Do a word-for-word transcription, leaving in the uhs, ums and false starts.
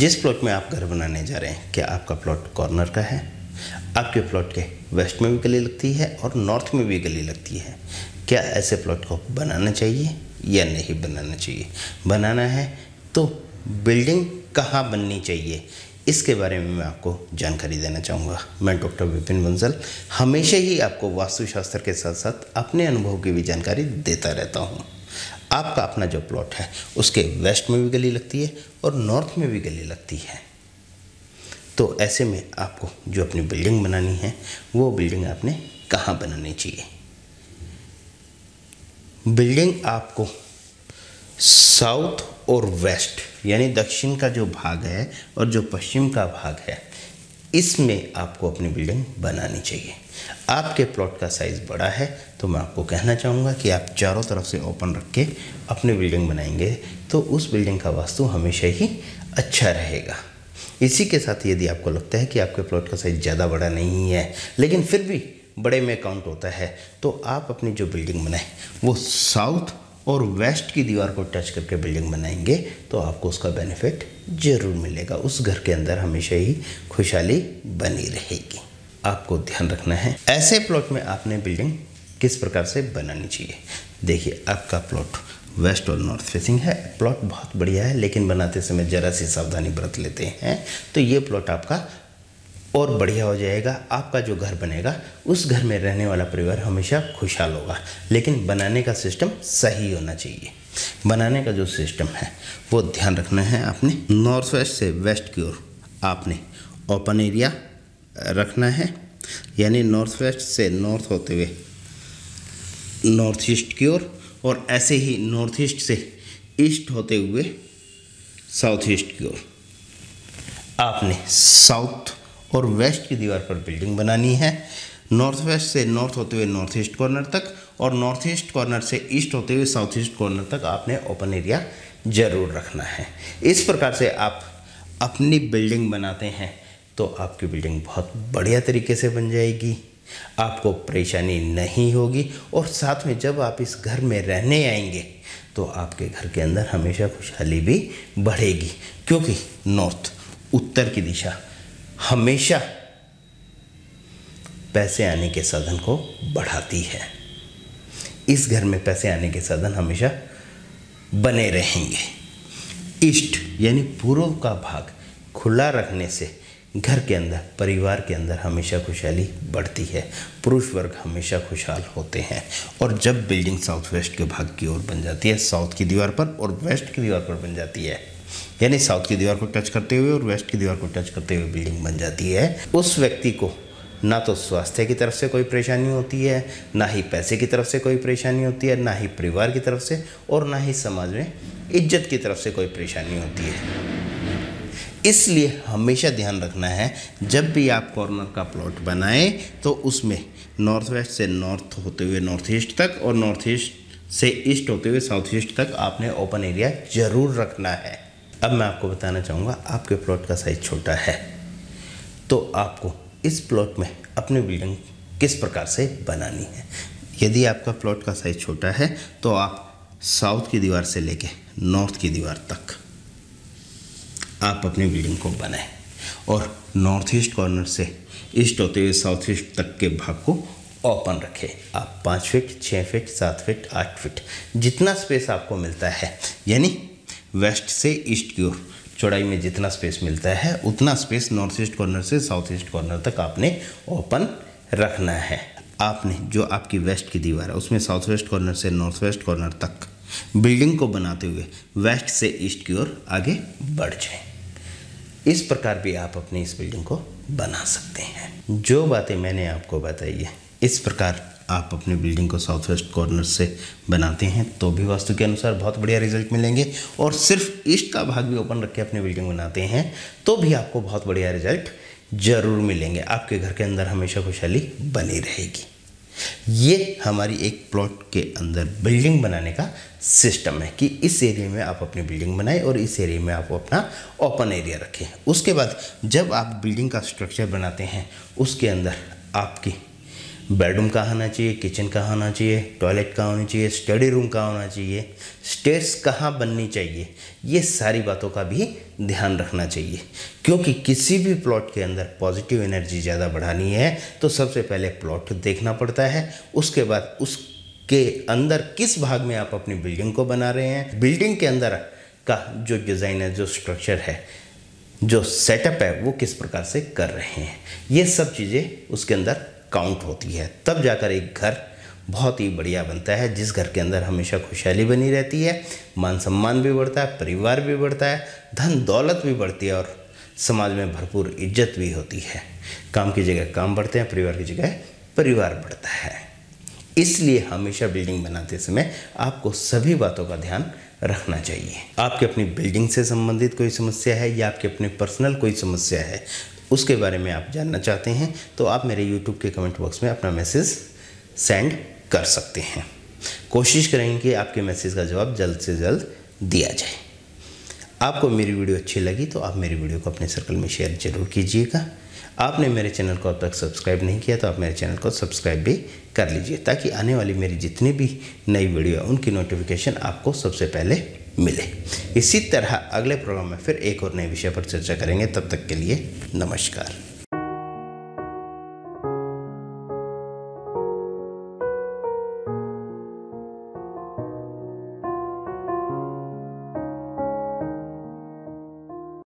जिस प्लॉट में आप घर बनाने जा रहे हैं, क्या आपका प्लॉट कॉर्नर का है? आपके प्लॉट के वेस्ट में भी गली लगती है और नॉर्थ में भी गली लगती है। क्या ऐसे प्लॉट को बनाना चाहिए या नहीं बनाना चाहिए? बनाना है तो बिल्डिंग कहाँ बननी चाहिए, इसके बारे में मैं आपको जानकारी देना चाहूँगा। मैं डॉक्टर विपिन बंसल हमेशा ही आपको वास्तुशास्त्र के साथ साथ अपने अनुभव की भी जानकारी देता रहता हूँ। आपका अपना जो प्लॉट है उसके वेस्ट में भी गली लगती है और नॉर्थ में भी गली लगती है, तो ऐसे में आपको जो अपनी बिल्डिंग बनानी है वो बिल्डिंग आपने कहाँ बनानी चाहिए। बिल्डिंग आपको साउथ और वेस्ट यानी दक्षिण का जो भाग है और जो पश्चिम का भाग है, इसमें आपको अपनी बिल्डिंग बनानी चाहिए। आपके प्लॉट का साइज़ बड़ा है तो मैं आपको कहना चाहूँगा कि आप चारों तरफ से ओपन रख के अपनी बिल्डिंग बनाएंगे तो उस बिल्डिंग का वास्तु हमेशा ही अच्छा रहेगा। इसी के साथ यदि आपको लगता है कि आपके प्लॉट का साइज़ ज़्यादा बड़ा नहीं है लेकिन फिर भी बड़े में काउंट होता है, तो आप अपनी जो बिल्डिंग बनाएं वो साउथ और वेस्ट की दीवार को टच करके बिल्डिंग बनाएंगे तो आपको उसका बेनिफिट ज़रूर मिलेगा। उस घर के अंदर हमेशा ही खुशहाली बनी रहेगी। आपको ध्यान रखना है ऐसे प्लॉट में आपने बिल्डिंग किस प्रकार से बनानी चाहिए। देखिए, आपका प्लॉट वेस्ट और नॉर्थ फेसिंग है, प्लॉट बहुत बढ़िया है, लेकिन बनाते समय ज़रा सी सावधानी बरत लेते हैं तो ये प्लॉट आपका और बढ़िया हो जाएगा। आपका जो घर बनेगा उस घर में रहने वाला परिवार हमेशा खुशहाल होगा, लेकिन बनाने का सिस्टम सही होना चाहिए। बनाने का जो सिस्टम है वो ध्यान रखना है आपने। नॉर्थ वेस्ट से वेस्ट की ओर आपने ओपन एरिया रखना है, यानी नॉर्थ वेस्ट से नॉर्थ होते हुए नॉर्थ ईस्ट की ओर, और ऐसे ही नॉर्थ ईस्ट से ईस्ट होते हुए साउथ ईस्ट की ओर आपने साउथ और वेस्ट की दीवार पर बिल्डिंग बनानी है। नॉर्थ वेस्ट से नॉर्थ होते हुए नॉर्थ ईस्ट कॉर्नर तक और नॉर्थ ईस्ट कॉर्नर से ईस्ट होते हुए साउथ ईस्ट कॉर्नर तक आपने ओपन एरिया ज़रूर रखना है। इस प्रकार से आप अपनी बिल्डिंग बनाते हैं तो आपकी बिल्डिंग बहुत बढ़िया तरीके से बन जाएगी, आपको परेशानी नहीं होगी, और साथ में जब आप इस घर में रहने आएंगे तो आपके घर के अंदर हमेशा खुशहाली भी बढ़ेगी, क्योंकि नॉर्थ उत्तर की दिशा हमेशा पैसे आने के साधन को बढ़ाती है। इस घर में पैसे आने के साधन हमेशा बने रहेंगे। ईस्ट यानी पूर्व का भाग खुला रखने से घर के अंदर, परिवार के अंदर हमेशा खुशहाली बढ़ती है, पुरुष वर्ग हमेशा खुशहाल होते हैं। और जब बिल्डिंग साउथ वेस्ट के भाग की ओर बन जाती है, साउथ की दीवार पर और वेस्ट की दीवार पर बन जाती है, यानी साउथ की दीवार को टच करते हुए और वेस्ट की दीवार को टच करते हुए बिल्डिंग बन जाती है, उस व्यक्ति को ना तो स्वास्थ्य की तरफ से कोई परेशानी होती है, ना ही पैसे की तरफ से कोई परेशानी होती है, ना ही परिवार की तरफ से, और ना ही समाज में इज्जत की तरफ से कोई परेशानी होती है। इसलिए हमेशा ध्यान रखना है, जब भी आप कॉर्नर का प्लॉट बनाएं तो उसमें नॉर्थ वेस्ट से नॉर्थ होते हुए नॉर्थ ईस्ट तक और नॉर्थ ईस्ट से ईस्ट होते हुए साउथ ईस्ट तक आपने ओपन एरिया ज़रूर रखना है। अब मैं आपको बताना चाहूँगा, आपके प्लॉट का साइज़ छोटा है तो आपको इस प्लॉट में अपनी बिल्डिंग किस प्रकार से बनानी है। यदि आपका प्लॉट का साइज़ छोटा है तो आप साउथ की दीवार से लेके नॉर्थ की दीवार तक आप अपनी बिल्डिंग को बनाएं, और नॉर्थ ईस्ट कॉर्नर से ईस्ट होते हुए साउथ ईस्ट तक के भाग को ओपन रखें। आप पाँच फीट, छः फीट, सात फीट, आठ फीट जितना स्पेस आपको मिलता है, यानी वेस्ट से ईस्ट की ओर चौड़ाई में जितना स्पेस मिलता है उतना स्पेस नॉर्थ ईस्ट कॉर्नर से साउथ ईस्ट कॉर्नर तक आपने ओपन रखना है। आपने जो आपकी वेस्ट की दीवार है उसमें साउथ वेस्ट कॉर्नर से नॉर्थ वेस्ट कॉर्नर तक बिल्डिंग को बनाते हुए वेस्ट से ईस्ट की ओर आगे बढ़ जाएं। इस प्रकार भी आप अपनी इस बिल्डिंग को बना सकते हैं। जो बातें मैंने आपको बताई है, इस प्रकार आप अपनी बिल्डिंग को साउथ वेस्ट कॉर्नर से बनाते हैं तो भी वास्तु के अनुसार बहुत बढ़िया रिजल्ट मिलेंगे, और सिर्फ ईस्ट का भाग भी ओपन रख के अपनी बिल्डिंग बनाते हैं तो भी आपको बहुत बढ़िया रिजल्ट जरूर मिलेंगे। आपके घर के अंदर हमेशा खुशहाली बनी रहेगी। ये हमारी एक प्लॉट के अंदर बिल्डिंग बनाने का सिस्टम है कि इस एरिया में आप अपनी बिल्डिंग बनाएं और इस एरिया में आप अपना ओपन एरिया रखें। उसके बाद जब आप बिल्डिंग का स्ट्रक्चर बनाते हैं उसके अंदर आपकी बेडरूम कहाँ होना चाहिए, किचन कहाँ होना चाहिए, टॉयलेट कहाँ होनी चाहिए, स्टडी रूम कहाँ होना चाहिए, स्टेयर्स कहाँ बननी चाहिए, ये सारी बातों का भी ध्यान रखना चाहिए। क्योंकि किसी भी प्लॉट के अंदर पॉजिटिव एनर्जी ज़्यादा बढ़ानी है तो सबसे पहले प्लॉट देखना पड़ता है, उसके बाद उसके अंदर किस भाग में आप अपनी बिल्डिंग को बना रहे हैं, बिल्डिंग के अंदर का जो डिज़ाइन है, जो स्ट्रक्चर है, जो सेटअप है, वो किस प्रकार से कर रहे हैं, ये सब चीज़ें उसके अंदर काउंट होती है। तब जाकर एक घर बहुत ही बढ़िया बनता है, जिस घर के अंदर हमेशा खुशहाली बनी रहती है, मान सम्मान भी बढ़ता है, परिवार भी बढ़ता है, धन दौलत भी बढ़ती है और समाज में भरपूर इज्जत भी होती है। काम की जगह काम बढ़ते हैं, परिवार की जगह परिवार बढ़ता है। इसलिए हमेशा बिल्डिंग बनाते समय आपको सभी बातों का ध्यान रखना चाहिए। आपकी अपनी बिल्डिंग से संबंधित कोई समस्या है या आपकी अपनी पर्सनल कोई समस्या है, उसके बारे में आप जानना चाहते हैं तो आप मेरे यूट्यूब के कमेंट बॉक्स में अपना मैसेज सेंड कर सकते हैं। कोशिश करेंगे कि आपके मैसेज का जवाब जल्द से जल्द दिया जाए। आपको मेरी वीडियो अच्छी लगी तो आप मेरी वीडियो को अपने सर्कल में शेयर जरूर कीजिएगा। आपने मेरे चैनल को अब तक सब्सक्राइब नहीं किया तो आप मेरे चैनल को सब्सक्राइब भी कर लीजिए, ताकि आने वाली मेरी जितनी भी नई वीडियो है उनकी नोटिफिकेशन आपको सबसे पहले मिले। इसी तरह अगले प्रोग्राम में फिर एक और नए विषय पर चर्चा करेंगे। तब तक के लिए नमस्कार।